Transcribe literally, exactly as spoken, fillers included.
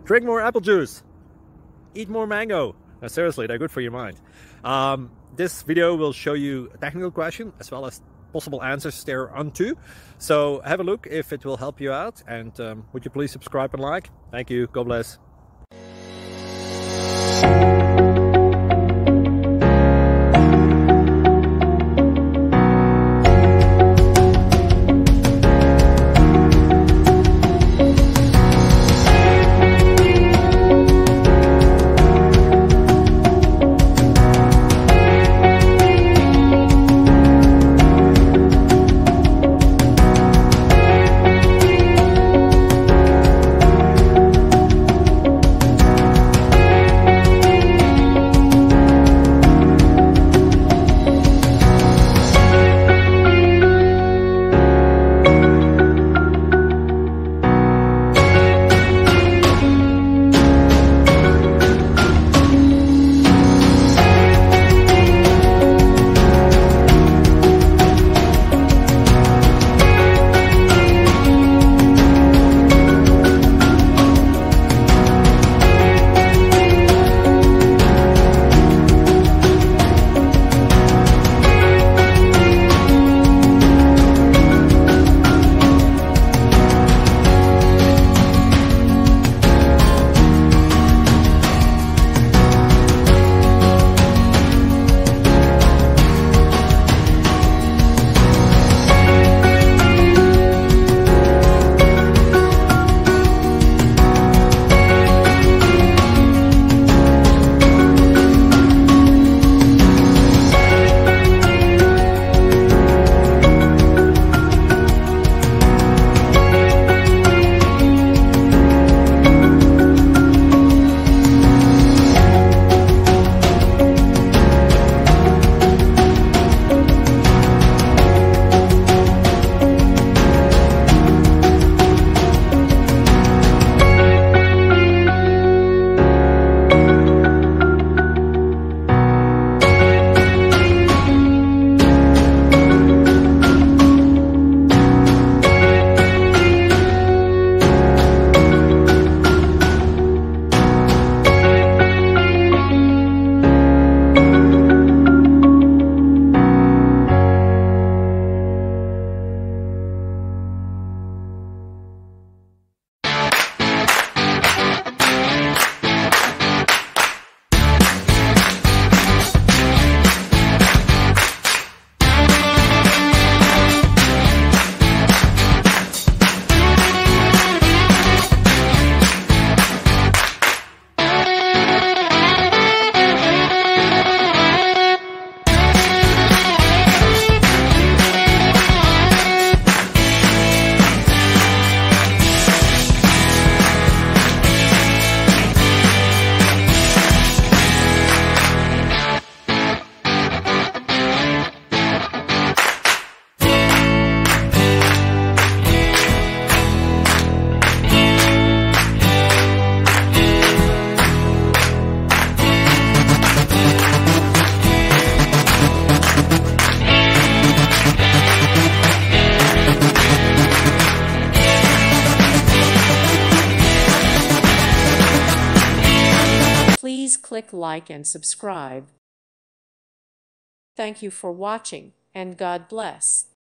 Drink more apple juice. Eat more mango. No, seriously, they're good for your mind. Um, this video will show you a technical question as well as possible answers thereunto. So have a look if it will help you out, and um, would you please subscribe and like? Thank you. God bless. Please click like and subscribe. Thank you for watching, and God bless.